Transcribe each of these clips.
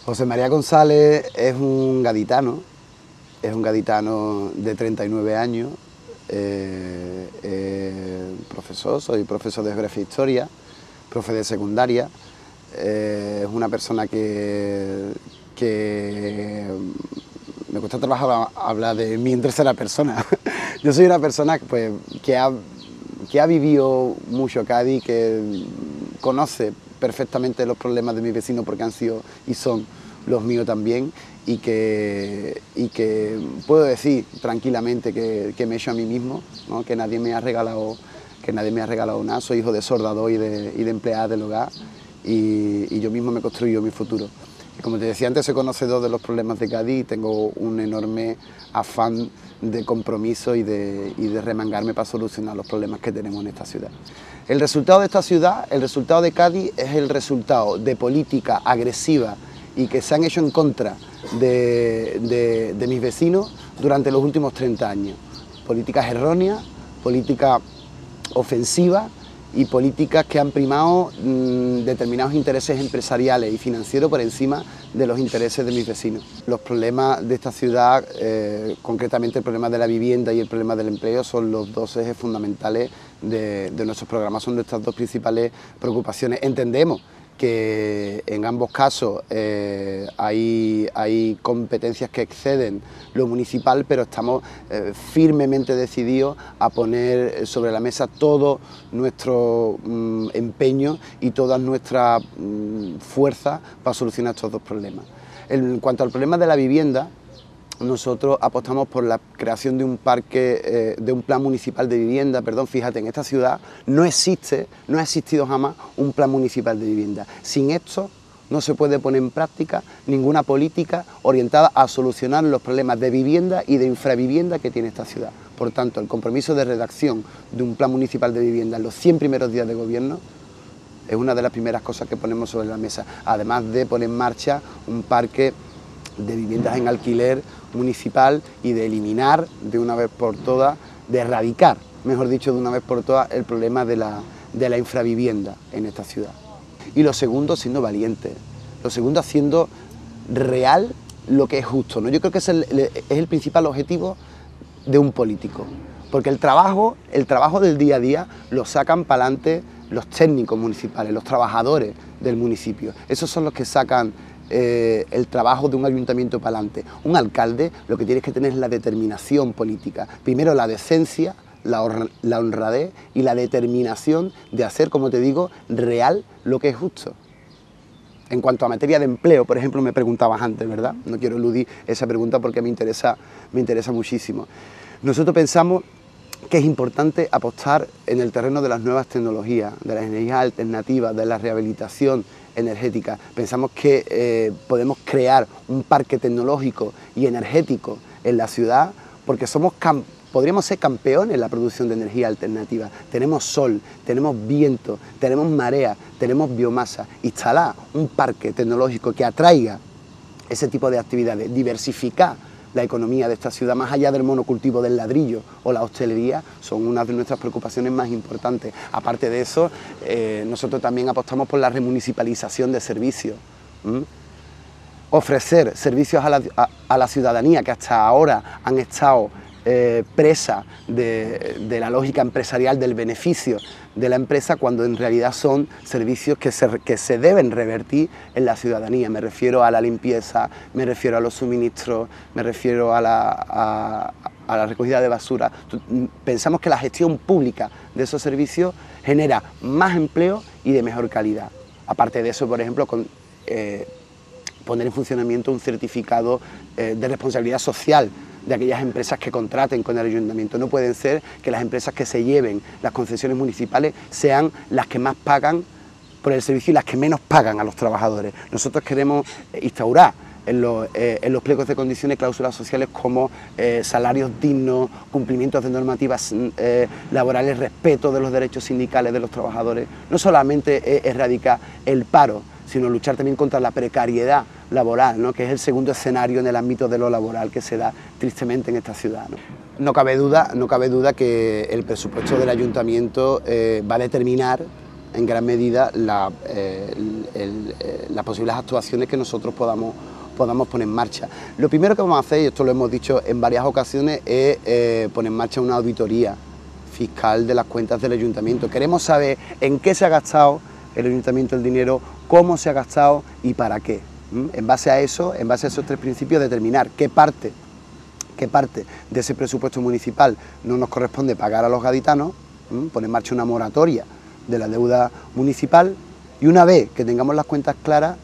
José María González es un gaditano de 39 años, profesor, soy profesor de Geografía e Historia, profe de secundaria, es una persona que me cuesta trabajo hablar de mí en tercera persona. Yo soy una persona pues, que ha vivido mucho Cádiz, que conoce perfectamente los problemas de mis vecinos porque han sido y son los míos también, y que puedo decir tranquilamente que me he hecho a mí mismo, ¿no? Que nadie me ha regalado nada. Soy hijo de soldador y de empleada del hogar, y yo mismo me he construido mi futuro. Y como te decía antes, soy conocedor de los problemas de Cádiz y tengo un enorme afán de compromiso y de remangarme para solucionar los problemas que tenemos en esta ciudad. El resultado de esta ciudad, el resultado de Cádiz, es el resultado de política agresiva y que se han hecho en contra de mis vecinos durante los últimos 30 años. Políticas erróneas, políticas ofensivas y políticas que han primado determinados intereses empresariales y financieros por encima de los intereses de mis vecinos. Los problemas de esta ciudad, concretamente el problema de la vivienda y el problema del empleo, son los dos ejes fundamentales de nuestros programas, son nuestras dos principales preocupaciones. Entendemos que en ambos casos hay competencias que exceden lo municipal, pero estamos firmemente decididos a poner sobre la mesa todo nuestro empeño y todas nuestras fuerzas para solucionar estos dos problemas. En cuanto al problema de la vivienda, nosotros apostamos por la creación de un parque, de un plan municipal de vivienda. Fíjate, en esta ciudad no ha existido jamás un plan municipal de vivienda. Sin esto no se puede poner en práctica ninguna política orientada a solucionar los problemas de vivienda y de infravivienda que tiene esta ciudad. Por tanto, el compromiso de redacción de un plan municipal de vivienda en los 100 primeros días de gobierno es una de las primeras cosas que ponemos sobre la mesa, además de poner en marcha un parque de viviendas en alquiler municipal y de eliminar de una vez por todas, de erradicar, mejor dicho, de una vez por todas, el problema de la infravivienda en esta ciudad. Y lo segundo, siendo valiente, lo segundo, haciendo real lo que es justo, ¿no? Yo creo que es el principal objetivo de un político, porque el trabajo del día a día lo sacan para adelante los técnicos municipales, los trabajadores del municipio. Esos son los que sacan el trabajo de un ayuntamiento para adelante. Un alcalde lo que tiene que tener es la determinación política. Primero la decencia, la honradez y la determinación de hacer, como te digo, real lo que es justo. En cuanto a materia de empleo, por ejemplo, me preguntabas antes, ¿verdad? No quiero eludir esa pregunta porque me interesa muchísimo. Nosotros pensamos que es importante apostar en el terreno de las nuevas tecnologías, de las energías alternativas, de la rehabilitación energética. Pensamos que podemos crear un parque tecnológico y energético en la ciudad porque podríamos ser campeones en la producción de energía alternativa. Tenemos sol, tenemos viento, tenemos marea, tenemos biomasa. Instalar un parque tecnológico que atraiga ese tipo de actividades, diversificar la economía de esta ciudad, más allá del monocultivo del ladrillo o la hostelería, son una de nuestras preocupaciones más importantes. Aparte de eso, nosotros también apostamos por la remunicipalización de servicios. Ofrecer servicios a la ciudadanía que hasta ahora han estado presa de la lógica empresarial del beneficio de la empresa, cuando en realidad son servicios que se deben revertir en la ciudadanía. Me refiero a la limpieza, me refiero a los suministros, me refiero a la recogida de basura. Pensamos que la gestión pública de esos servicios genera más empleo y de mejor calidad. Aparte de eso, por ejemplo, poner en funcionamiento un certificado de responsabilidad social de aquellas empresas que contraten con el ayuntamiento. No pueden ser que las empresas que se lleven las concesiones municipales sean las que más pagan por el servicio y las que menos pagan a los trabajadores. Nosotros queremos instaurar en los pliegos de condiciones cláusulas sociales como salarios dignos, cumplimientos de normativas laborales, respeto de los derechos sindicales de los trabajadores. No solamente erradicar el paro, sino luchar también contra la precariedad laboral, ¿no? Que es el segundo escenario en el ámbito de lo laboral que se da tristemente en esta ciudad, ¿no? No cabe duda que el presupuesto del ayuntamiento va a determinar en gran medida las posibles actuaciones que nosotros podamos poner en marcha. Lo primero que vamos a hacer, y esto lo hemos dicho en varias ocasiones, es poner en marcha una auditoría fiscal de las cuentas del ayuntamiento. Queremos saber en qué se ha gastado el ayuntamiento el dinero, cómo se ha gastado y para qué. En base a eso, en base a esos tres principios, determinar qué parte de ese presupuesto municipal no nos corresponde pagar a los gaditanos, poner en marcha una moratoria de la deuda municipal y una vez que tengamos las cuentas claras,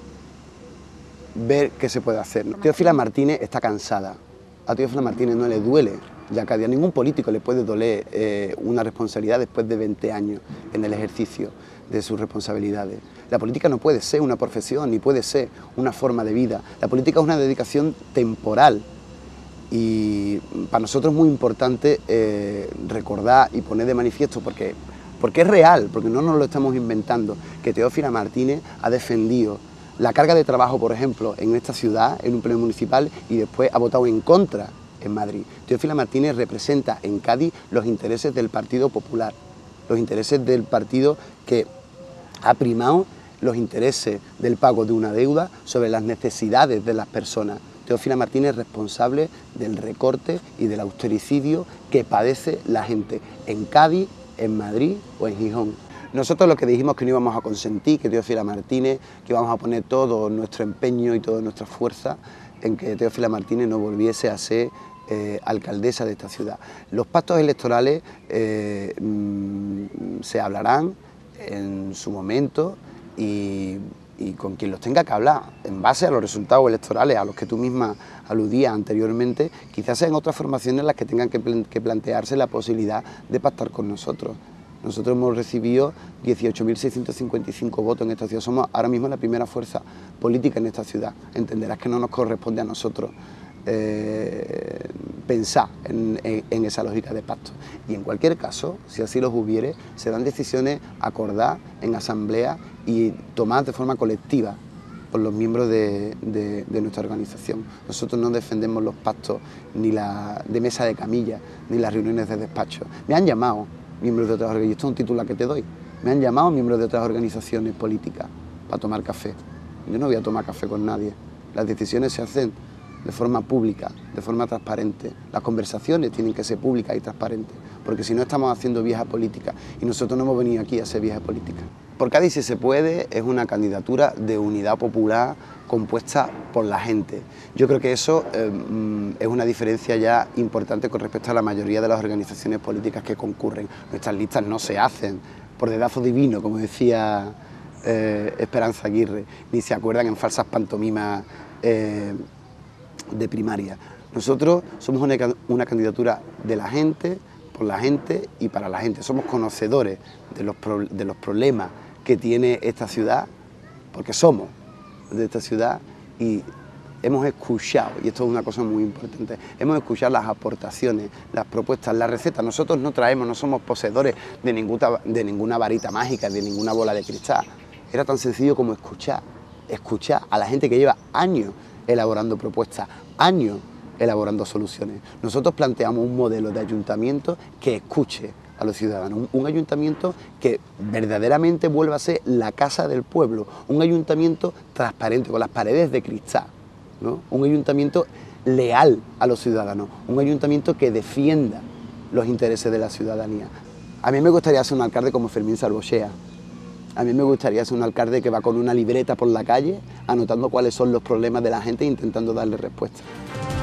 ver qué se puede hacer. Teófila Martínez está cansada, a Teófila Martínez no le duele, ya que a ningún político le puede doler una responsabilidad después de 20 años en el ejercicio de sus responsabilidades. La política no puede ser una profesión, ni puede ser una forma de vida. La política es una dedicación temporal y para nosotros es muy importante recordar y poner de manifiesto, porque es real, porque no nos lo estamos inventando, que Teófila Martínez ha defendido la carga de trabajo, por ejemplo, en esta ciudad, en un pleno municipal, y después ha votado en contra en Madrid. Teófila Martínez representa en Cádiz los intereses del Partido Popular, los intereses del partido que ha primado los intereses del pago de una deuda sobre las necesidades de las personas. Teófila Martínez es responsable del recorte y del austericidio que padece la gente en Cádiz, en Madrid o en Gijón. Nosotros lo que dijimos que no íbamos a consentir, que Teófila Martínez, que íbamos a poner todo nuestro empeño y toda nuestra fuerza en que Teófila Martínez no volviese a ser alcaldesa de esta ciudad. Los pactos electorales se hablarán en su momento y con quien los tenga que hablar, en base a los resultados electorales a los que tú misma aludías anteriormente, quizás sean otras formaciones las que tengan que plantearse la posibilidad de pactar con nosotros. Nosotros hemos recibido 18.655 votos en esta ciudad, somos ahora mismo la primera fuerza política en esta ciudad. Entenderás que no nos corresponde a nosotros pensar en esa lógica de pacto. Y en cualquier caso, si así los hubiere, serán decisiones acordadas en asamblea y tomadas de forma colectiva por los miembros de nuestra organización. Nosotros no defendemos los pactos ni de mesa de camilla, ni las reuniones de despacho. Me han llamado miembros de otras organizaciones, esto es un titular que te doy, me han llamado miembros de otras organizaciones políticas para tomar café. Yo no voy a tomar café con nadie, las decisiones se hacen de forma pública, de forma transparente. Las conversaciones tienen que ser públicas y transparentes, porque si no estamos haciendo vieja política y nosotros no hemos venido aquí a hacer vieja política. Por Cádiz si se puede es una candidatura de unidad popular compuesta por la gente. Yo creo que eso es una diferencia ya importante con respecto a la mayoría de las organizaciones políticas que concurren. Nuestras listas no se hacen por dedazo divino, como decía Esperanza Aguirre, ni se acuerdan en falsas pantomimas de primaria. Nosotros somos una candidatura de la gente, por la gente y para la gente. Somos conocedores de los problemas que tiene esta ciudad, porque somos de esta ciudad y hemos escuchado, y esto es una cosa muy importante, hemos escuchado las aportaciones, las propuestas, las recetas. Nosotros no traemos, no somos poseedores de ninguna varita mágica, de ninguna bola de cristal. Era tan sencillo como escuchar a la gente que lleva años elaborando propuestas, años elaborando soluciones. Nosotros planteamos un modelo de ayuntamiento que escuche a los ciudadanos, un ayuntamiento que verdaderamente vuelva a ser la casa del pueblo, un ayuntamiento transparente, con las paredes de cristal, ¿no? Un ayuntamiento leal a los ciudadanos, un ayuntamiento que defienda los intereses de la ciudadanía. A mí me gustaría ser un alcalde como Fermín Salvochea. A mí me gustaría ser un alcalde que va con una libreta por la calle anotando cuáles son los problemas de la gente e intentando darle respuesta.